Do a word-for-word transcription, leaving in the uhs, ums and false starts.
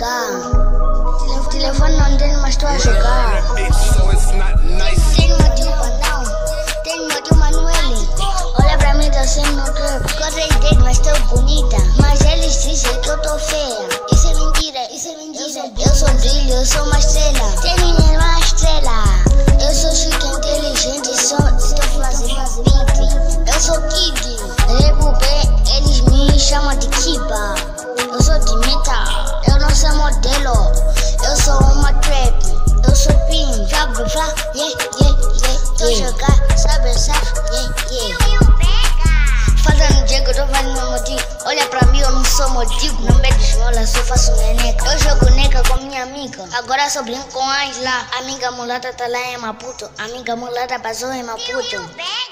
jogar. O telefone não tem, mas estou a jogar. Tenho motivo não, tenho motivo Manuele. Olha pra mim, tô sem meu corpo. Corre dedo, mas tô bonita. Mas eles dizem que eu tô feia. Isso é mentira, isso é mentira. Eu sou brilho, eu sou uma estrela. Tem ninguém uma estrela. Eu sou chique, inteligente, sou, estou fazendo beat. Eu sou Kid, Rebubé, eles me chamam de Kiba. Eu sou de metal, eu não sou modelo. Eu sou uma trap, eu sou pin. Jogo flá, yeah, yeah, yeah. Tô jogar, sabe, sabe, yeah, yeah. Falta no dia que eu tô fazendo meu motivo. Olha pra mim, eu não sou motivo. Não pego esmola, só faço neneca. Eu jogo neca com minha amiga. Agora só brinco com a Isla. Amiga mulata tá lá em Maputo. Amiga mulata passou em Maputo.